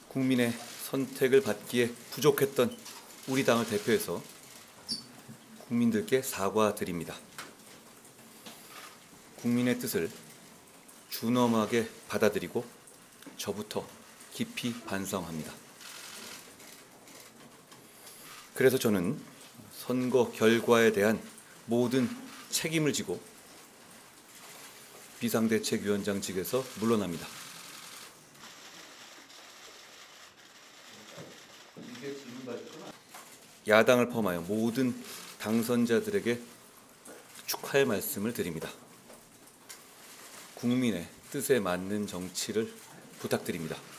국민의 선택을 받기에 부족했던 우리 당을 대표해서 국민들께 사과드립니다. 국민의 뜻을 준엄하게 받아들이고 저부터 깊이 반성합니다. 그래서 저는 선거 결과에 대한 모든 책임을 지고 비상대책위원장직에서 물러납니다. 야당을 포함하여 모든 당선자들에게 축하의 말씀을 드립니다. 국민의 뜻에 맞는 정치를 부탁드립니다.